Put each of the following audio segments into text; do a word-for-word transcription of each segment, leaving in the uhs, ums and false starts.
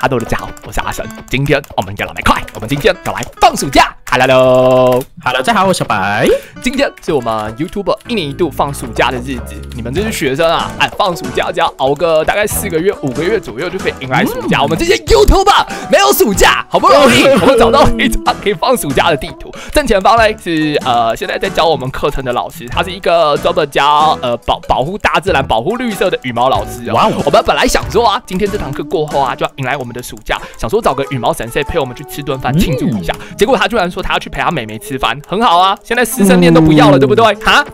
Hello， 大家好，我是阿神。今天我们要来快，我们今天要来放暑假。Hello， Hello， 大家好，我是小白。 今天是我们 YouTuber 一年一度放暑假的日子。你们这些学生啊，哎，放暑假只要熬个大概四个月、五个月左右就可以迎来暑假。嗯、我们这些 YouTuber 没有暑假，好不容易我们找到一张可以放暑假的地图。正前方呢是呃现在在教我们课程的老师，他是一个专门教呃保保护大自然、保护绿色的羽毛老师哦。哇，我们本来想说啊，今天这堂课过后啊，就要迎来我们的暑假，想说找个羽毛神社陪我们去吃顿饭庆祝一下。嗯、结果他居然说他要去陪他妹妹吃饭，很好啊。现在师生恋都不要了，嗯、对不对？哈，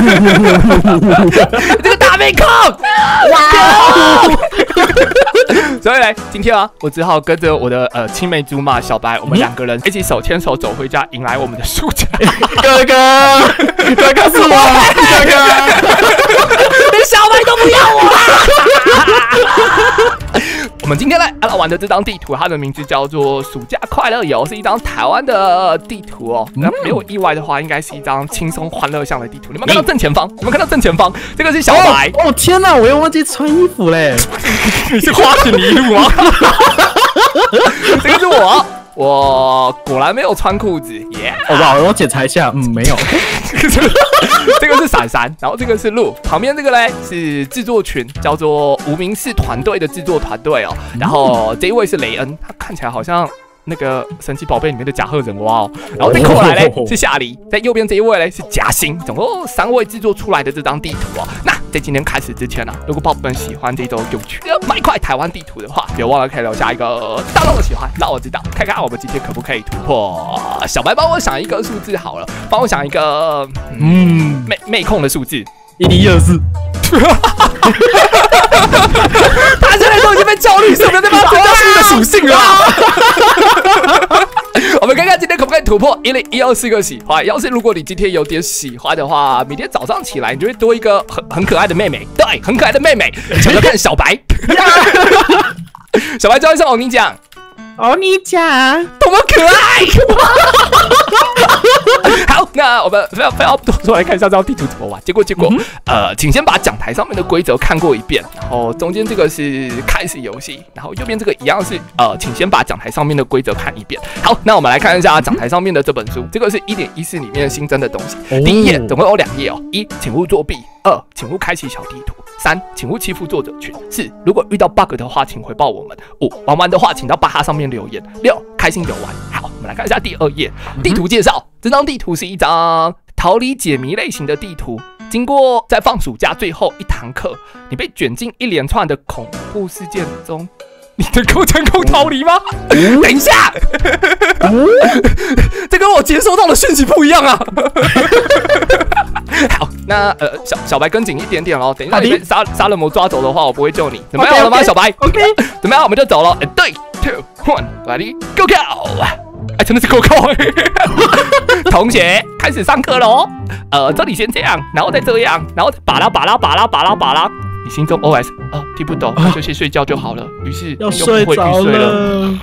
这个大妹控，哇！所以呢，今天啊，我只好跟着我的呃青梅竹马小白，我们两个人一起手牵手走回家，迎来我们的暑假。 哥哥，哥哥是我，哥哥， 连小白都不要我啊！我们今天来玩的这张地图，它的名字叫做暑假快乐游，是一张台湾的地图哦。那没有意外的话，应该是一张轻松欢乐向的地图。你们看到正前方？你们看到正前方？这个是小白。 哦, 哦天哪，我又忘记穿衣服嘞！ 你是花田一路吗？这个是我。我果然没有穿裤子，耶！ 好吧，我检查一下，嗯，没有。 这个是闪闪，然后这个是鹿，旁边这个嘞是制作群，叫做无名氏团队的制作团队哦。然后这一位是雷恩，他看起来好像那个神奇宝贝里面的甲贺忍蛙哦。然后再过来嘞是夏梨，在右边这一位嘞是夹心，总共三位制作出来的这张地图哦。那在今天开始之前呢、啊，如果宝贝们喜欢这种有趣的麦块台湾地图的话，别忘了可以留下一个大大的喜欢，让我知道，看看我们今天可不可以突破。小白帮我想一个数字好了，帮我想一个嗯妹妹控的数字， 一零一二四。 他现在都已经被焦虑，是不是在帮他增加新的属性了？我们看看今天可不可以突破一零一二四个喜欢。要是如果你今天有点喜欢的话，明天早上起来你就会多一个很很可爱的妹妹，对，很可爱的妹妹。想要看小白，小白叫一声欧尼酱， 欧尼酱， 多么可爱！好，那我们非常非常多说来看一下这张地图怎么玩。结果结果，嗯、呃，请先把讲台上面的规则看过一遍，然后中间这个是开始游戏，然后右边这个一样是呃，请先把讲台上面的规则看一遍。好，那我们来看一下讲台上面的这本书，这个是 一点一四 里面新增的东西。第一页总共有两页哦，一，请勿作弊；二，请勿开启小地图；三，请勿欺负作者群；四，如果遇到 bug 的话，请回报我们；五，玩完的话，请到巴哈上面留言；六，开心游玩。好，我们来看一下第二页地图介绍。这张地图是一张逃离解谜类型的地图。经过在放暑假最后一堂课，你被卷进一连串的恐怖事件中，你能够成功逃离吗？嗯、等一下，嗯、这跟我接收到的讯息不一样啊！好，那呃小小白跟紧一点点哦。等一下你被杀杀人魔抓走的话，我不会救你。准备好了吗， okay, okay, 小白 ？OK， 准备好我们就走了。对 ，two one，ready go go！哎，真的是够够哎！同学，开始上课喽。呃，这里先这样，然后再这样，然后巴拉巴拉巴拉巴拉巴拉。你心中 O S 啊，听不懂，那就先睡觉就好了。于是要睡着了。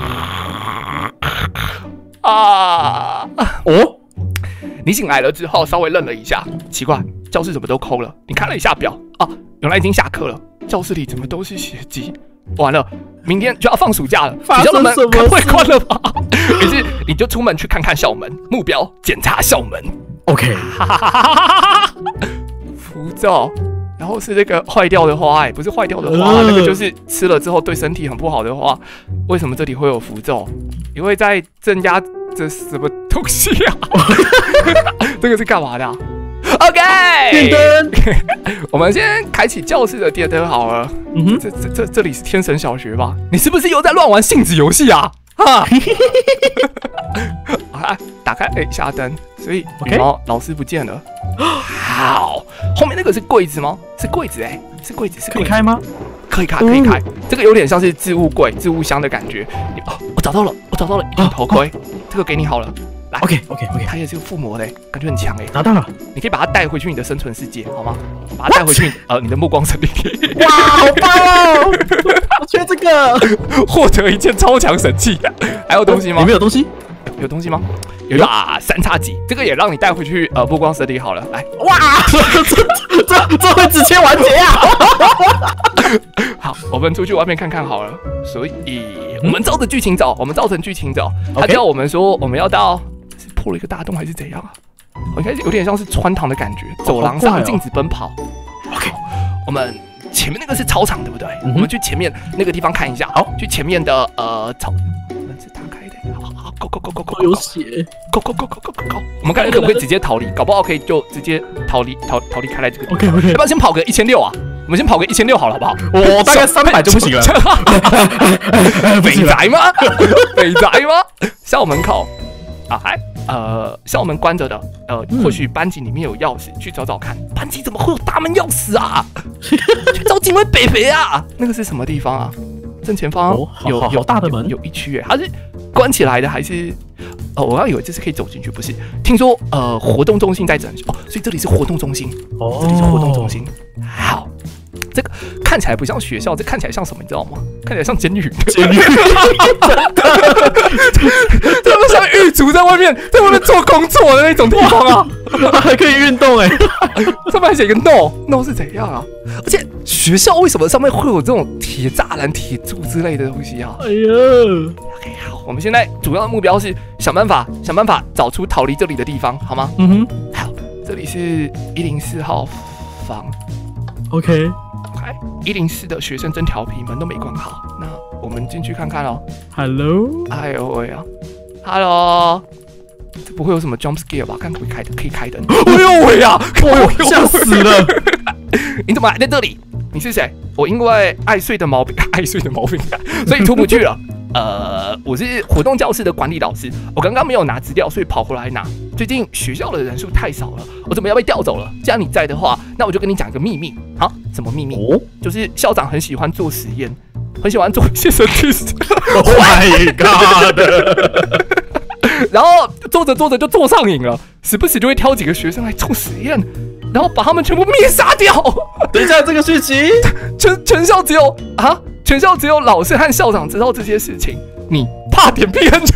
啊！哦，你醒来了之后稍微愣了一下，奇怪，教室怎么都空了？你看了一下表啊，原来已经下课了。教室里怎么都是血迹？完了，明天就要放暑假了，学校的门该不会关了吧？于是你就出门去看看校门，目标检查校门。 OK， 符咒，然后是这个坏掉的花，哎，不是坏掉的花，呃、那个就是吃了之后对身体很不好的花。为什么这里会有符咒？因为在镇压着什么东西啊？这个是干嘛的、啊、？OK， 电灯， 我们先开启教室的电灯好了。嗯哼，这这这这里是天神小学吧？你是不是又在乱玩性子游戏啊？哈，啊，打开了一下灯，所以羽毛老师不见了。好，后面那个是柜子吗？是柜子哎、欸，是柜子，是可以开吗？ 可以开，可以开。嗯、这个有点像是置物柜、置物箱的感觉。你哦，我找到了，我找到了一顶头盔，哦哦、这个给你好了。来 ，OK OK OK， 它也是个附魔的、欸，感觉很强哎、欸。 拿到了， 你可以把它带回去你的生存世界，好吗？把它带回去呃你的暮光森林里。 哇，好棒哦！我缺这个， 获得一件超强神器。还有东西吗？ 里面有东西。 有东西吗？有一把三叉戟，这个也让你带回去呃目光设定好了。来， 哇，这这这会直接完结啊！ 好，我们出去外面看看好了。所以我们照着剧情走，我们照着剧情走。他叫我们说我们要到，是破了一个大洞还是怎样啊？我应该有点像是穿堂的感觉，走廊上禁止奔跑。OK， 我们前面那个是操场对不对？嗯、我们去前面那个地方看一下。好，去前面的呃操，门是打开的。好好 ，Go Go Go Go Go， 有血 ，Go Go Go Go Go Go Go。我们看看可不可以直接逃离，搞不好可以就直接逃离逃逃离开来这个地方。 OK OK， 要不要先跑个一千六啊？我们先跑个一千六好了，好不好？ 我大概三百就不行了。 北宅吗？北宅吗？校门口啊，还呃校门关着的，呃，或许班级里面有钥匙，去找找看。班级怎么会有大门钥匙啊？去找警卫北北啊！那个是什么地方啊？正前方有有大的门， 有一区诶，它是关起来的还是？哦，我刚以为这是可以走进去，不是？听说呃活动中心在这哦，所以这里是活动中心。哦，这里是活动中心。好。这个看起来不像学校，这看起来像什么？你知道吗？看起来像监狱。监狱，这不像狱卒在外面在外面做工作的那种地方啊！ 还可以运动哎、 欸，上面还写个 no no 是怎样啊？而且学校为什么上面会有这种铁栅栏、铁柱之类的东西啊？哎呀 ，OK， 好，我们现在主要的目标是想办法想办法找出逃离这里的地方，好吗？嗯哼，好，这里是一零四号房 ，OK。 一零四的学生真调皮，门都没关好。那我们进去看看哦。 Hello， 哎呦喂啊 ，Hello， 这不会有什么 jump scare 吧？看可不可以开灯？可以开灯。哎呦喂啊！ 吓死了！ 你怎么还在这里？你是谁？我因为爱睡的毛病，爱睡的毛病，所以出不去了。呃，我是活动教室的管理老师，我刚刚没有拿资料，所以跑回来拿。最近学校的人数太少了，我准备要被调走了。既然你在的话，那我就跟你讲一个秘密啊！什么秘密？哦，就是校长很喜欢做实验，很喜欢做一些神奇事。 Oh my god！ 然后做着做着就做上瘾了，时不时就会挑几个学生来做实验，然后把他们全部灭杀掉。 等一下，这个事情， 全全校只有啊，全校只有老师和校长知道这些事情。你怕点 P N 去？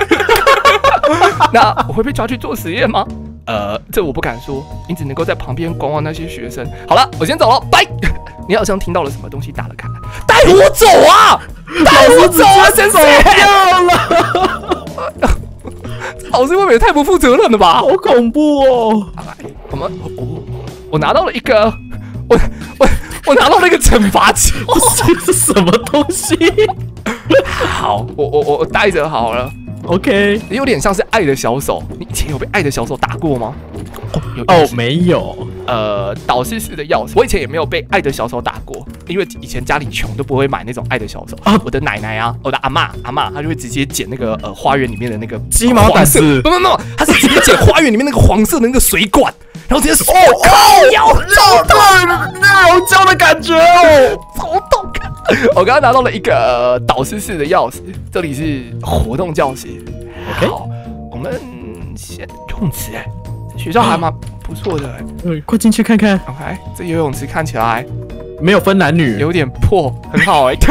那我会被抓去做实验吗？呃，这我不敢说，你只能够在旁边观望那些学生。好了，我先走了，拜。你好像听到了什么东西，打了开来，带我走啊！带我走啊！先走掉了。老师未免太不负责任了吧？ 好恐怖哦！ 我们我我拿到了一个，我我我拿到了一个惩罚器， 这是什么东西？ 好，我我我我带着好了。 OK， 有点像是爱的小手。你以前有被爱的小手打过吗？ 有哦，没有。 呃，导师室的钥匙，我以前也没有被爱的小手打过，因为以前家里穷，都不会买那种爱的小手。啊，我的奶奶啊，我的阿嬷阿嬷，她就会直接捡那个呃花园里面的那个鸡毛掸子， 不不不，她是直接捡花园里面那个黄色的那个水管，然后直接哦靠，要肉痛那柔焦的感觉哦， 超痛。我刚刚拿到了一个、呃、导师室的钥匙，这里是活动教室。 OK， 好，我们先游泳池哎，学校还蛮不错的哎。 对，快进去看看。 OK， 这游泳池看起来没有分男女， 有点破，很好哎。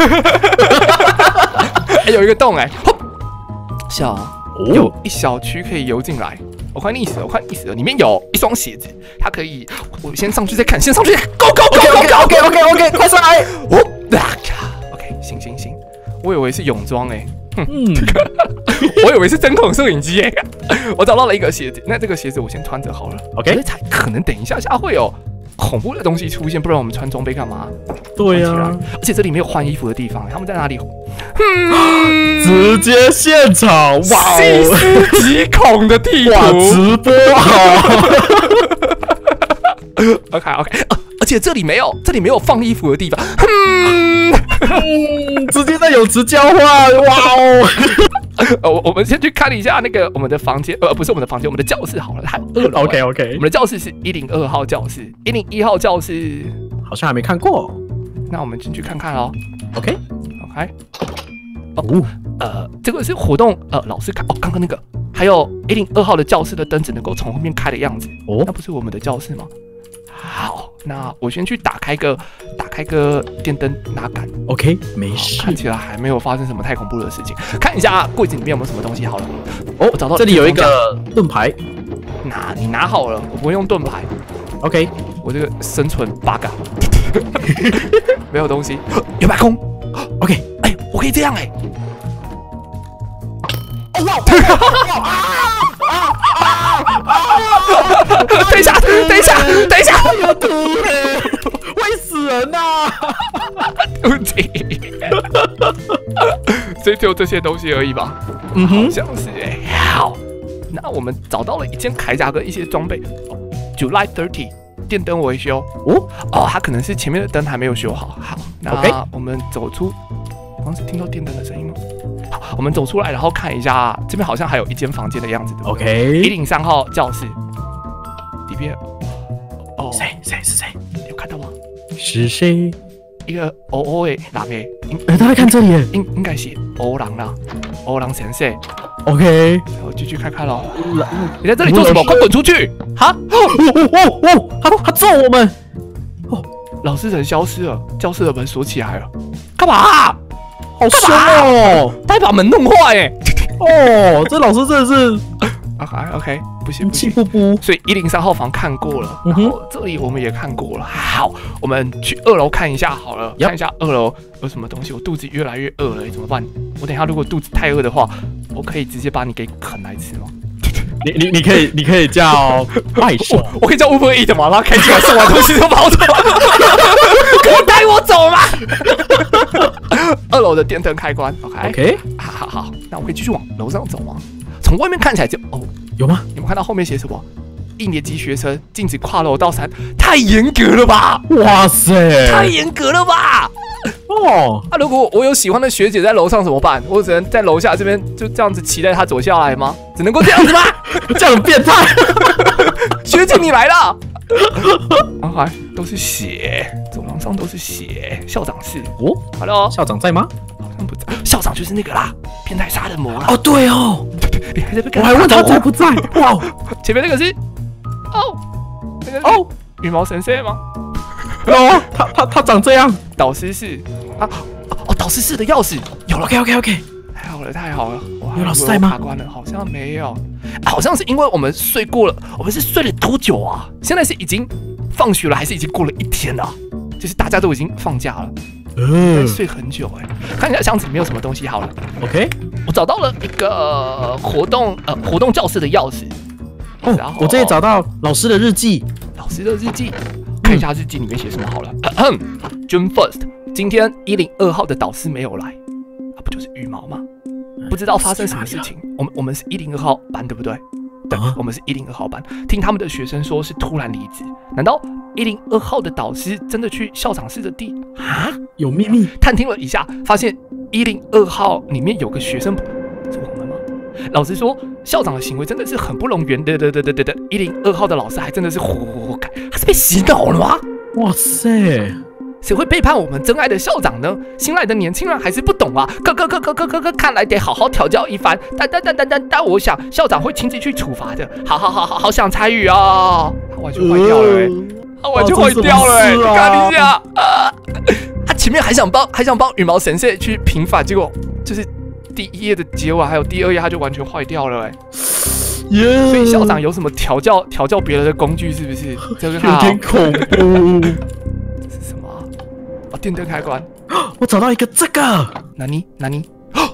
还有一个洞哎，小有一小区可以游进来。我快溺死了，我快溺死了！里面有一双鞋子，它可以，我先上去再看，先上去 ，Go Go Go Go OK OK OK， 快上来！ 我 ，OK， 行行行，我以为是泳装哎，嗯，我以为是针孔摄影机哎，我找到了一个鞋子，那这个鞋子我先穿着好了 ，OK， 才可能等一下下会有恐怖的东西出现，不然我们穿装备干嘛？ 对呀、啊， 而且这里没有换衣服的地方，他们在哪里？ 嗯，直接现场，哇细思极恐的地图， 哇，直播好。 OK OK， 呃、而且这里没有，这里没有放衣服的地方。 嗯，嗯直接在泳池交换，哇哦！ 呃，我我们先去看一下那个我们的房间，呃，不是我们的房间，我们的教室好了，还二楼。 OK OK， 我们的教室是一零二号教室，一零一号教室好像还没看过， 那我们进去看看哦。 OK OK， 哦，呃，这个是活动，呃，老师看哦，刚刚那个，还有一零二号的教室的灯只能够从后面开的样子，哦，那不是我们的教室吗？ 好，那我先去打开个打开个电灯拿杆。 OK， 没事。 看起来还没有发生什么太恐怖的事情。看一下柜子里面有没有什么东西好了。 哦， 我找到这里有一个盾牌。 拿你拿好了，我不会用盾牌。 OK， 我这个生存 bug， 没有东西，有白空。OK， 哎、欸，我可以这样哎、欸。等一下，等一下，等一下， 有毒嘞，会死人呐！ 对不起，所以只有这些东西而已吧？ 嗯哼， 好像是哎、欸。好，那我们找到了一件铠甲跟一些装备。July thirty， 电灯维修。哦哦，它可能是前面的灯还没有修好。好，那我们走出，刚刚是听到电灯的声音吗？好，我们走出来，然后看一下，这边好像还有一间房间的样子。 OK， 一零三号教室里边。 哦，谁谁是谁？ 有看到吗？ 是谁？ 一个欧欧的狼诶， 哎，他在看这里，应应该是欧狼啦，欧狼先生。 OK， 我继续看看咯。你在这里做什么？快滚出去！哈！ 哦哦哦哦！他他揍我们！ 哦，老师人消失了，教室的门锁起来了。干嘛、啊？ 好凶哦！ 他还把门弄坏哎！ 哦，这老师真的是 OK OK， 不行不行， 气不不。 所以一零三号房看过了，然后这里我们也看过了。好，我们去二楼看一下好了，看一下二楼有什么东西。我肚子越来越饿了，怎么办？我等一下如果肚子太饿的话，我可以直接把你给啃来吃吗？ 你你你可以你可以叫外送， 我, 我可以叫 Uber Eats 吗？然后开起来送完东西就跑走，可以带我走吗？二楼的电灯开关 ，OK OK， 好好好，那我可以继续往楼上走吗？从外面看起来就哦， 有吗？ 你们看到后面写什么？一年级学生禁止跨楼到三，太严格了吧？ 哇塞， 太严格了吧？ 哦， 那、啊、如果我有喜欢的学姐在楼上怎么办？我只能在楼下这边就这样子期待她走下来吗？只能够这样子吗？ 这样很变态。 学姐你来了，啊还都是血，走廊上都是血。校长室哦 ，Hello， 校长在吗？ 好像不在。校长就是那个啦，变态杀人魔啦。 哦对哦， 你还在被我还问他在不在？哇， 前面那个是哦，那个哦，羽毛神社吗？ 哦，他他他长这样。 导师室啊，哦，导师室的钥匙有了。 OK OK OK， 太好了太好了。 有老师在吗？ 卡关了，好像没有、啊，好像是因为我们睡过了。我们是睡了多久啊？现在是已经放学了，还是已经过了一天了？就是大家都已经放假了。嗯，睡很久哎、欸。看一下箱子里面有什么东西好了。 OK， 我找到了一个活动呃活动教室的钥匙。 哦，然后我这里找到老师的日记。 老师的日记，看一下日记里面写什么好了。嗯、June first， 今天一零二号的导师没有来，啊，不就是羽毛吗？不知道发生什么事情。我们我们是一零二号班，对不对？对，啊、我们是一零二号班。听他们的学生说是突然离职，难道一零二号的导师真的去校长室的地啊？ 有秘密？ 探听了一下，发现一零二号里面有个学生，是我们吗？老实说，校长的行为真的是很不容圆的的的的的的。一零二号的老师还真的是活该，他是被洗脑了吗？ 哇塞！ 谁会背叛我们真爱的校长呢？新来的年轻人还是不懂啊！可可可可可可可，看来得好好调教一番。但但但但但但，我想校长会亲自去处罚的。好好好好好想参与哦！他完全坏掉了、欸，他完全坏掉了、欸！你看一下啊，他前面还想帮还想帮羽毛神社去平反，结果就是第一页的结尾还有第二页他就完全坏掉了、欸，哎。Yeah. 所以校长有什么调教调教别人的工具是不是？这个有点恐怖。 这是什么、啊？哦，电灯开关。 我找到一个这个。 哪里哪里？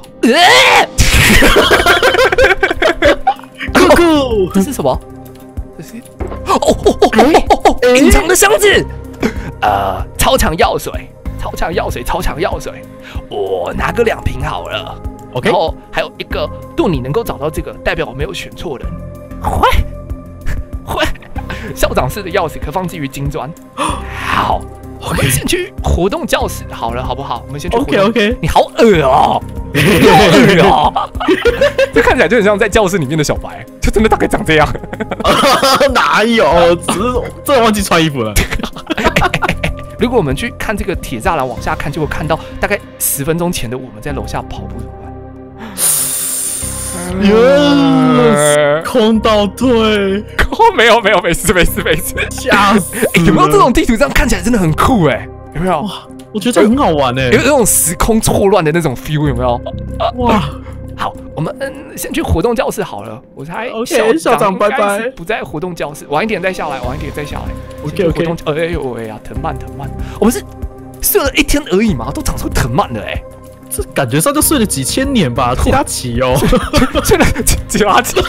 酷酷， 这是什么？这是哦哦哦哦哦哦！隐藏的箱子。呃，超强药水，超强药水，超强药水。我拿个两瓶好了。OK， 然后还有一个，杜你能够找到这个，代表我没有选错人。会会，校长室的钥匙可放置于金砖。好， okay. 我们先去活动教室好了，好不好？我们先去活动。OK OK。你好恶哦，你好恶哦，这看起来就很像在教室里面的小白，就真的大概长这样。 哪有？只是真的忘记穿衣服了。 如果我们去看这个铁栅栏往下看，就会看到大概十分钟前的我们在楼下跑步。 Yes, 空倒退， 空没有没有，没事没事没事， 吓死！ 欸！有没有这种地图？这样看起来真的很酷哎，有没有？ 哇，我觉得这很好玩哎， 有那种时空错乱的那种 feel， 有没有？ 哇！ 好，我们嗯先去活动教室好了。我猜 OK， 校长拜拜。 不在活动教室，晚一点再下来，晚一点再下来。 OK OK。 活动，哎呦喂呀，藤蔓藤蔓，我们是睡了一天而已嘛，都长出藤蔓了哎。 这感觉上就睡了几千年吧，基拉奇哦， 睡了基拉奇。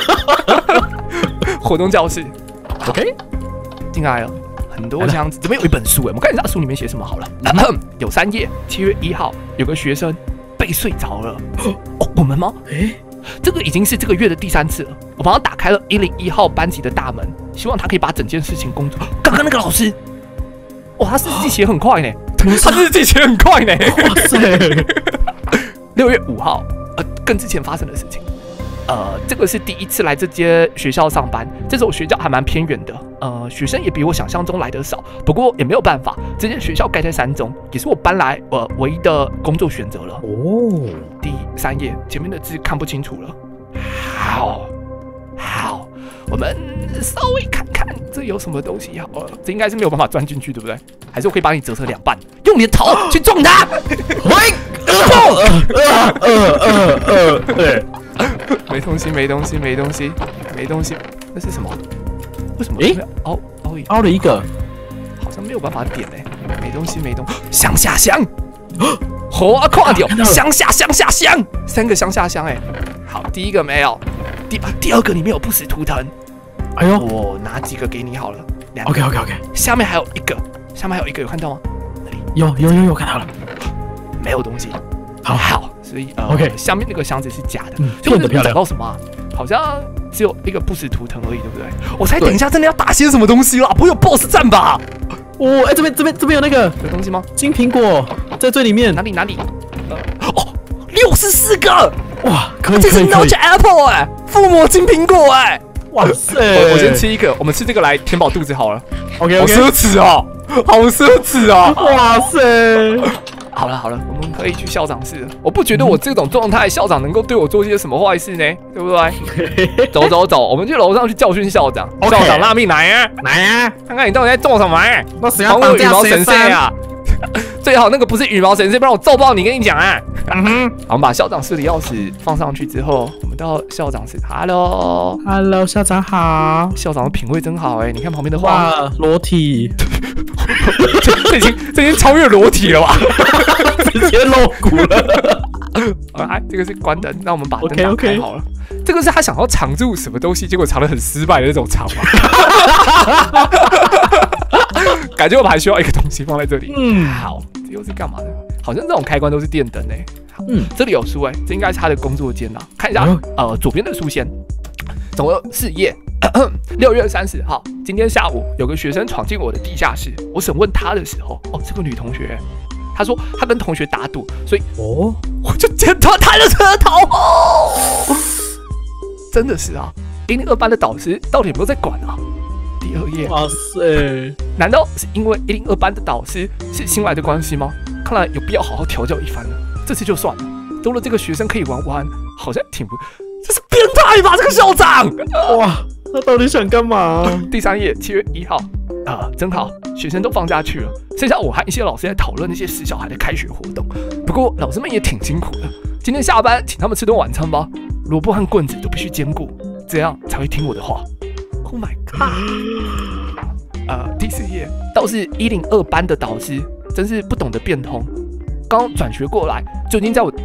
活动教室 ，OK， 进来了，很多箱子，这边有一本书哎，我们看一下书里面写什么好了。有三页，七月一号有个学生被睡着了。哦，我们吗？哎，这个已经是这个月的第三次了。我帮他打开了一零一号班级的大门，希望他可以把整件事情工作。刚刚那个老师，哇，他日记写很快呢，他日记写很快呢。哇塞！六月五号，呃，跟之前发生的事情。呃，这个是第一次来这间学校上班，这所学校还蛮偏远的，呃，学生也比我想象中来得少。不过也没有办法，这间学校盖在山中，也是我搬来呃唯一的工作选择了。哦，第三页前面的字看不清楚了。好，好，我们稍微看看这有什么东西好了。这应该是没有办法钻进去，对不对？还是我可以把你折成两半，用你的头去撞它。喂，呃呃呃呃，对。没东西，没东西，没东西，没东西，那是什么？为什么？哎，凹凹凹了一个， 好像没有办法点哎，没东西，没东西，乡下乡，好啊，看到乡下乡下乡，三个乡下乡哎，好，第一个没有，第第二个里面有不死图腾，哎呦，我拿几个给你好了，两个 ，OK OK OK， 下面还有一个，下面还有一个有看到吗？ 有有有有看到了， 没有东西， 好好。 所以呃 ，OK， 下面那个箱子是假的， 变得漂亮。 找到什么、啊？好像只有一个不死图腾而已，对不对？我猜等一下真的要打些什么东西啦，不会有 boss 战吧？ 哦，哎、欸，这边这边这边有那个有东西吗？ 金苹果在最里面， 哪里哪里？呃，哦，六十四个， 哇，可以这是 Notch Apple 哎、欸，附魔金苹果哎、欸， 哇塞！ 我我先吃一个，我们吃这个来填饱肚子好了。 OK OK， 好奢侈哦，好奢侈哦， 哇塞！ 好了好了，我们可以去校长室了。我不觉得我这种状态，校长能够对我做些什么坏事呢？对不对？走走走，我们去楼上去教训校长。Okay. 校长拉命来啊！ 来啊！ 看看你到底在做什么、欸？ 那谁要绑羽毛神社啊？最好那个不是羽毛神社，不然我揍爆你！跟你讲啊！嗯哼，好，我们把校长室的钥匙放上去之后，我们到校长室。Hello，Hello， 校长好。 校长的品味真好哎、欸！你看旁边的画， 裸体。 这, 这已经这已经超越裸体了吧？ 直接露骨了。 啊，这个是关灯，那我们把灯打开好了。Okay, okay. 这个是他想要藏住什么东西，结果藏得很失败的那种藏法。感觉我们还需要一个东西放在这里。嗯，好，这又是干嘛的？好像这种开关都是电灯哎、欸。嗯，这里有书哎、欸，这应该是他的工作间呐。看一下，嗯、呃，左边的书先，总共有四页。六月三十号，今天下午有个学生闯进我的地下室，我审问他的时候，哦，是个女同学，她说她跟同学打赌，所以哦，我就剪断她的车头。哦，真的是啊，一零二班的导师到底有没有在管啊？第二页，哇塞，难道是因为一零二班的导师是新来的关系吗？看来有必要好好调教一番了。这次就算了，多了这个学生可以玩玩，好像挺不，这是变态吧？这个校长， 哇！他到底想干嘛？ 第三页，七月一号，啊、呃，真好，学生都放假去了，剩下我和一些老师在讨论那些死小孩的开学活动。不过老师们也挺辛苦的，今天下班请他们吃顿晚餐吧，萝卜和棍子都必须兼顾，这样才会听我的话。Oh my god！ 呃，第四页，倒是一零二班的导师，真是不懂得变通，刚转学过来就已经在我，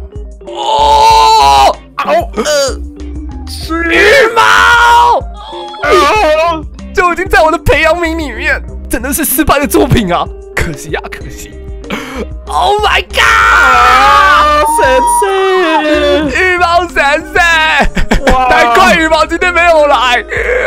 哦，好呃。羽毛，就已经在我的培养皿里面，真的是失败的作品啊！可惜啊，可惜 ！Oh my god！ 神圣， 羽毛神圣，难怪羽毛今天没有来，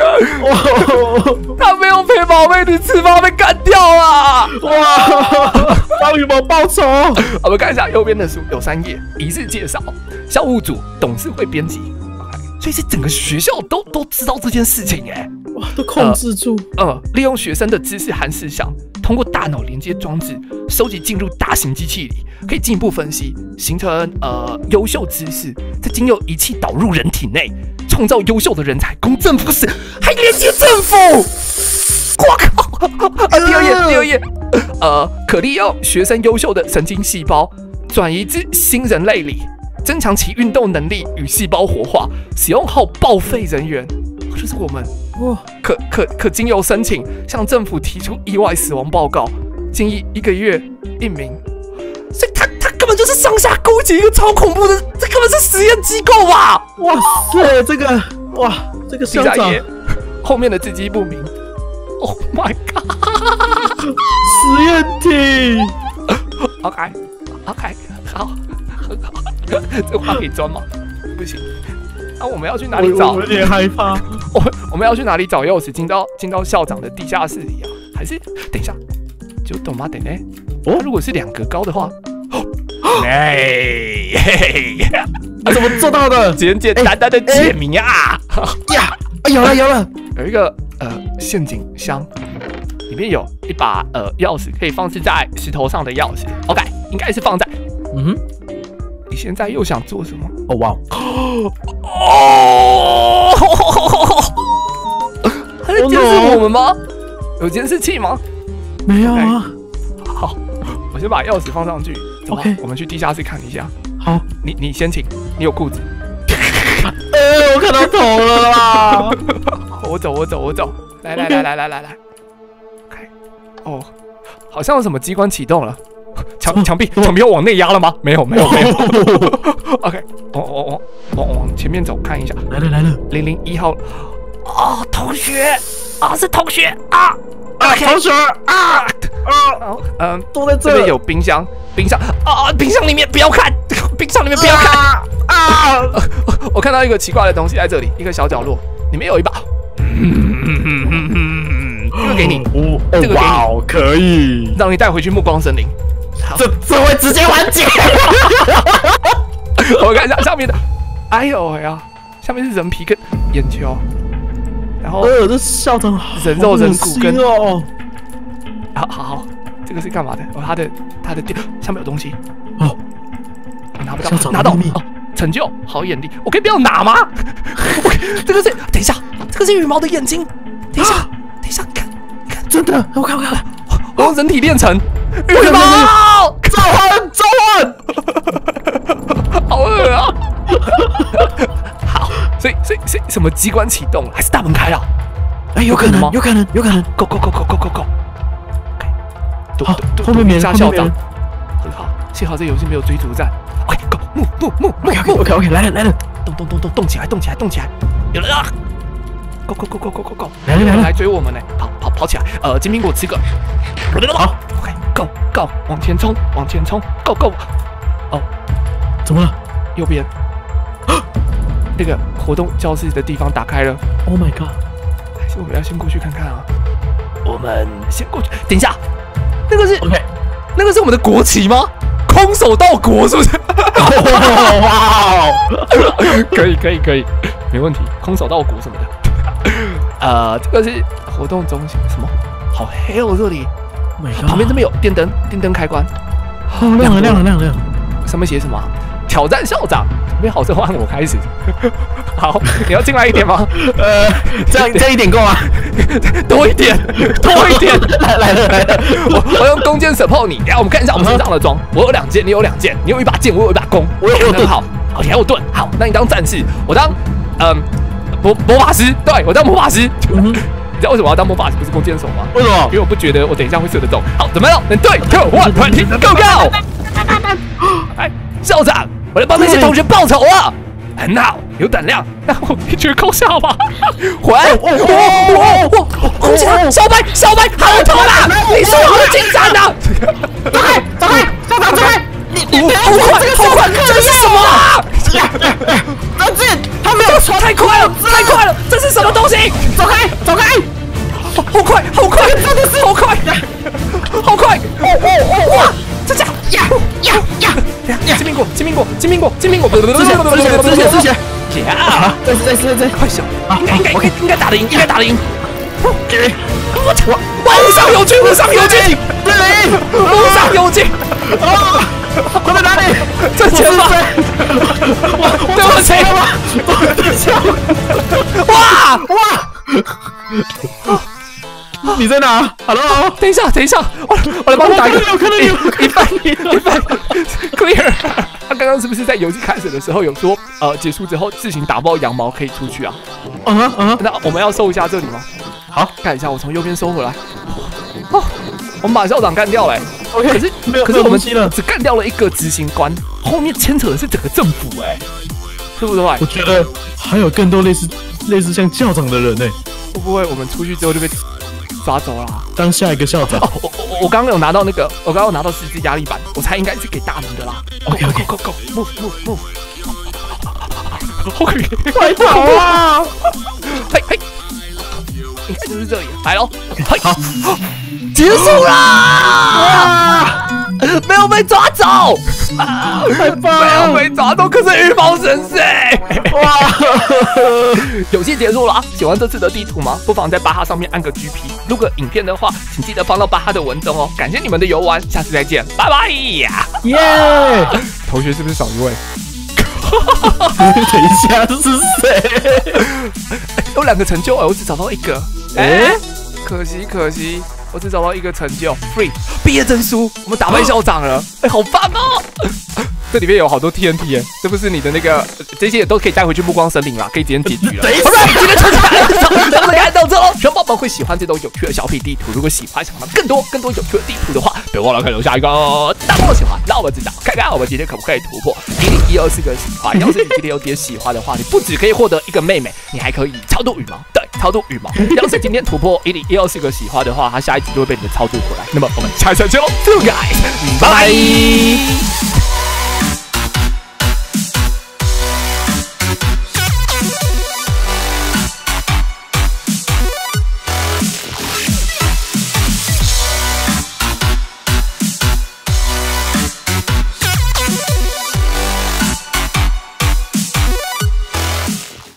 他没有陪宝贝女吃饭被干掉了！哇， 帮羽毛报仇！ 我们看一下右边的书，有三页，一日介绍，校务组董事会编辑。所以是整个学校都都知道这件事情哎、欸， 哇，都控制住。 呃，呃利用学生的知识和思想，通过大脑连接装置，收集进入大型机器里，可以进一步分析，形成呃优秀知识，再经由仪器导入人体内， 创造优秀的人才，供政府使，还连接政府。我靠！啊，第二页，第二页，呃，可利用学生优秀的神经细胞转移至新人类里，增强其运动能力与细胞活化，使用后报废人员。这是我们哇，可可可经由申请向政府提出意外死亡报告，建议一个月一名。所以他他根本就是上下勾结一个超恐怖的，这根本是实验机构吧？ 哇塞，这个哇，这个校长后面的字迹不明。Oh my god！ 实验体。 OK OK， 好，很好。这个话可以钻吗？不行。那、啊、我们要去哪里找？ 我有点害怕。 我们我们要去哪里找钥匙进到进到校长的地下室里啊？还是等一下，就懂吗？等呢？哦，如果是两格高的话，哎， 啊，怎么做到的？ 简简单单的解谜啊！ 呀，啊，有了有了， 有一个呃陷阱箱，里面有一把呃钥匙，可以放置在石头上的钥匙。OK， 应该是放在。嗯哼，你现在又想做什么？ 哦哇！ 哦！他在监视我们吗？有监视器吗？ 没有啊。 好，我先把钥匙放上去。走吧， OK， 我们去地下室看一下。 好， 你你先请，你有裤子。 呃，我看到头了啦！ 我走，我走，我走。来来来来来来来。OK， 哦，好像有什么机关启动了。墙墙壁墙壁又往内压了吗？没有没有没有。OK， 往往往往往前面走看一下。 来了来了， 零零一号。哦，同学啊，是同学啊。 啊，同学啊啊， 嗯， 都在这。 这边有冰箱，冰箱啊，冰箱里面不要看，冰箱里面不要看啊！我看到一个奇怪的东西在这里，一个小角落，里面有一把。这个给你，这个给你， 可以让你带回去暮光森林。 这这会直接完结。 我看一下下面的，哎呦喂呀，下面是人皮跟眼球，然后呃，这校长人肉人骨跟哦。 好好好，这个是干嘛的？哦，他的他的电上面有东西哦， 我拿不到，拿到哦，成就好眼力，我可以不要拿吗？这个是，等一下，这个是羽毛的眼睛，等一下，等一下，你看，你看， 真的，我看我看， 我用人体炼成羽毛， 召唤召唤， 好恶啊！好，所以所以所以什么机关启动了，还是大门开了？ 哎，有可能吗？有可能，有可能 ，Go go go go go go go。 好，后面没人， 下校长，很好，幸好这游戏没有追逐战。OK，Go， 木木木木 ，OK OK OK， 来了来了， 动动动动动起来，动起来，动起来，有人啊 ！Go Go Go Go Go Go Go， 来了来了， 来追我们呢！跑跑跑起来！呃，金苹果吃个，好 ，OK，Go Go， 往前冲，往前冲 ，Go Go。哦， 怎么了？ 右边，那个活动教室的地方打开了。 Oh my god！ 还是我们要先过去看看啊？我们先过去，等一下。那个是 OK， 那个是我们的国旗吗？空手道国是不是？哇！可以可以可以，没问题。空手道国什么的。呃，这个是活动中心，什么？好黑哦，这里。 Oh my god！ 旁边这边有电灯，电灯开关。 哦，亮了亮了亮了亮了。 上面写什么？挑战校长。准备好之后按我开始。好，你要进来一点吗？ 呃，这样这样一点够吗？ 多一点，多一点。 来来了来了， 我我用弓箭 support 你。等下我们看一下我们身上的装。我有两件，你有两件，你有一把剑，我有一把弓， 我有盾。 好，好，你还有盾。好，那你当战士，我当嗯魔魔法师。对，我当魔法师。嗯，你知道为什么要当魔法师不是弓箭手吗？ 为什么？ 因为我不觉得我等一下会射得中。好，准备了，等对 ，Go one twenty go go。哎，校长，我来帮那些同学报仇啊！很好，有胆量，那我一拳扣下吧。还，我我我红警察，小白小白，好痛啊！你是我的警长呢！ 走开走开，校长走开！你你不要好快好快，这是什么啊？ 冷静，他没有错， 太快了太快了，这是什么东西？ 走开走开！ 好快好快，真的是好快，好快！哦哦哦哇！这家呀呀呀！金苹果，金苹果，金苹果，金苹果！ 之前之前之前之前， 呀！ 再再再再快笑！应该应该应该应该打得赢，应该打得赢！我操！哇！无上有军，无上有军！ 对嘞， 无上有军！ 啊！我在哪里？ 在前方！ 我对不起， 我哇哇！你在哪 ？Hello， 等一下，等一下，我我来帮你打一个， 我看到你，我看到你， 一半 clear。他刚刚是不是在游戏开始的时候有说，呃，结束之后自行打爆羊毛可以出去啊？ 嗯哼嗯哼， 那我们要收一下这里吗？ 好， 看一下，我从右边收回来。哦，我们把校长干掉了、欸。 OK， 可是没有， 可是我们了， 只干掉了一个执行官，后面牵扯的是整个政府、欸，哎，对不对？ 我觉得还有更多类似类似像校长的人呢、欸。 会不会我们出去之后就被抓走了、啊？ 当下一个校长。 哦，我我我刚刚有拿到那个，我刚刚有拿到四支压力板，我猜应该是给大门的啦。 OK OK Go Go Go Move Move Move。OK， 快跑啊！ 嘿嘿，应该就是这里，来喽。嘿， 好， 结束啦！没有被抓走， 太棒没有了！ 被抓走，可是预防神社。 哇！ 游戏结束了啊！喜欢这次的地图吗？不妨在巴哈上面按个 G P。录个影片的话，请记得放到巴哈的文中哦。感谢你们的游玩，下次再见，拜拜呀！ 耶！ 同学是不是少一位？ 等一下，这是谁？ 有两个成就哎，我只找到一个。哎、欸，可惜可惜，我只找到一个成就 ，free 毕业证书，我们打败校长了，哎、欸，好棒哦！这里面有好多 T N T 哎，是不是你的那个这些也都可以带回去暮光森林啦，可以直接解决了。 等一下， 今天就咱们看到这喽，希望宝宝会喜欢这种有趣的小品地图。如果喜欢想看更多更多有趣的地图的话，别忘了可以留下一个大爆喜欢，让我们知道，看看我们今天可不可以突破一零一二四个喜欢。要是你今天有点喜欢的话，你不只可以获得一个妹妹，你还可以超度羽毛。对，超度羽毛。要是今天突破一零一二四个喜欢的话，它下一集就会被你们超度回来。那么我们下次见喽 ，See you guys，拜拜。